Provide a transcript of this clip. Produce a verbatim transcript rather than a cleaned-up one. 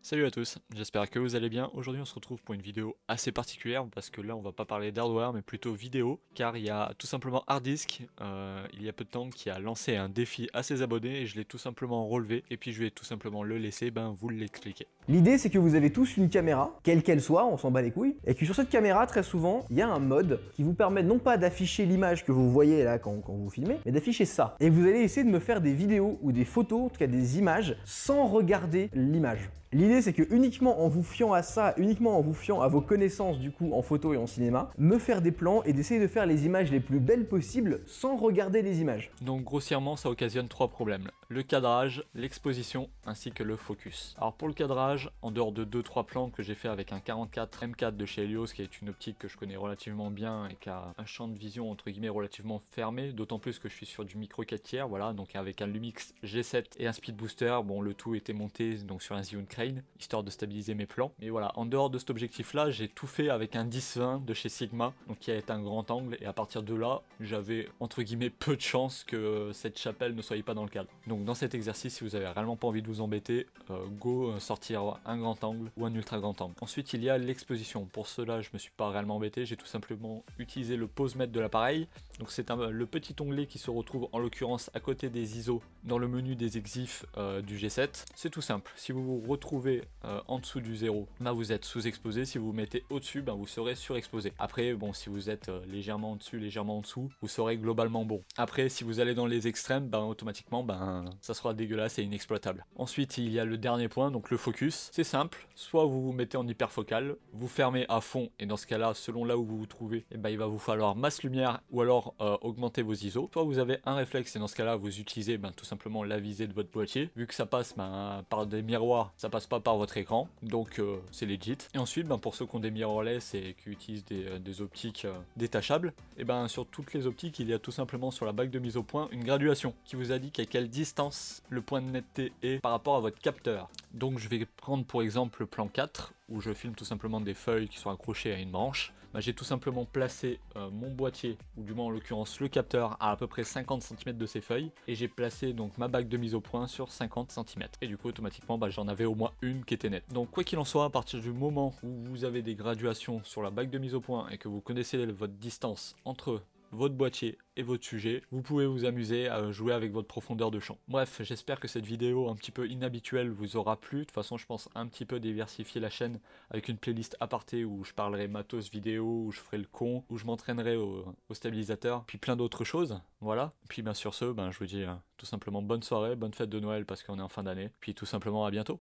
Salut à tous, j'espère que vous allez bien. Aujourd'hui on se retrouve pour une vidéo assez particulière parce que là on va pas parler d'hardware mais plutôt vidéo, car il y a tout simplement Hardisk, euh, il y a peu de temps, qui a lancé un défi à ses abonnés et je l'ai tout simplement relevé et puis je vais tout simplement le laisser ben, vous l'expliquer. L'idée, c'est que vous avez tous une caméra, quelle qu'elle soit, on s'en bat les couilles, et que sur cette caméra, très souvent, il y a un mode qui vous permet non pas d'afficher l'image que vous voyez là quand, quand vous filmez, mais d'afficher ça. Et vous allez essayer de me faire des vidéos ou des photos, en tout cas des images, sans regarder l'image. L'idée, c'est que uniquement en vous fiant à ça, uniquement en vous fiant à vos connaissances du coup en photo et en cinéma, me faire des plans et d'essayer de faire les images les plus belles possibles sans regarder les images. Donc grossièrement ça occasionne trois problèmes, le cadrage, l'exposition ainsi que le focus. Alors pour le cadrage, en dehors de deux trois plans que j'ai fait avec un quarante-quatre M quatre de chez Helios, qui est une optique que je connais relativement bien et qui a un champ de vision entre guillemets relativement fermé, d'autant plus que je suis sur du micro quatre tiers, voilà, donc avec un Lumix G sept et un Speed Booster, bon le tout était monté donc sur un Zhiyun Crane, histoire de stabiliser mes plans. Mais voilà, en dehors de cet objectif là, j'ai tout fait avec un dix vingt de chez Sigma, donc qui est un grand angle, et à partir de là, j'avais entre guillemets peu de chance que cette chapelle ne soit pas dans le cadre. Donc dans cet exercice, si vous avez réellement pas envie de vous embêter, euh, go euh, sortir un grand angle ou un ultra grand angle. Ensuite il y a l'exposition. Pour cela je me suis pas réellement embêté, j'ai tout simplement utilisé le pose mètre de l'appareil. Donc c'est le petit onglet qui se retrouve en l'occurrence à côté des I S O dans le menu des exifs euh, du G sept. C'est tout simple, si vous vous retrouvez euh, en dessous du zéro, bah vous êtes sous-exposé, si vous vous mettez au-dessus, bah vous serez surexposé. Après bon, si vous êtes euh, légèrement au-dessus, légèrement en dessous, vous serez globalement bon. Après si vous allez dans les extrêmes, bah automatiquement bah, ça sera dégueulasse et inexploitable. Ensuite il y a le dernier point, donc le focus. C'est simple, soit vous vous mettez en hyperfocal, vous fermez à fond, et dans ce cas là, selon là où vous vous trouvez, et bah, il va vous falloir masse lumière ou alors euh, augmenter vos I S O. Soit vous avez un réflexe et dans ce cas là vous utilisez bah, tout simplement la visée de votre boîtier, vu que ça passe bah, par des miroirs, ça passe pas par votre écran, donc euh, c'est legit. Et ensuite bah, pour ceux qui ont des mirrorless et qui utilisent des, euh, des optiques euh, détachables, et ben sur toutes les optiques il y a tout simplement sur la bague de mise au point une graduation qui vous indique à quelle distance le point de netteté est par rapport à votre capteur. Donc je vais prendre pour exemple le plan quatre où je filme tout simplement des feuilles qui sont accrochées à une branche. Bah, j'ai tout simplement placé euh, mon boîtier, ou du moins en l'occurrence le capteur, à à peu près cinquante centimètres de ces feuilles, et j'ai placé donc ma bague de mise au point sur cinquante centimètres. Et du coup automatiquement bah, j'en avais au moins une qui était nette. Donc quoi qu'il en soit, à partir du moment où vous avez des graduations sur la bague de mise au point et que vous connaissez votre distance entre votre boîtier et votre sujet, vous pouvez vous amuser à jouer avec votre profondeur de champ. Bref, j'espère que cette vidéo un petit peu inhabituelle vous aura plu. De toute façon, je pense un petit peu diversifier la chaîne avec une playlist aparté où je parlerai matos vidéo, où je ferai le con, où je m'entraînerai au, au stabilisateur, puis plein d'autres choses. Voilà. Puis bien sur ce, ben, je vous dis euh, tout simplement bonne soirée, bonne fête de Noël parce qu'on est en fin d'année, puis tout simplement à bientôt.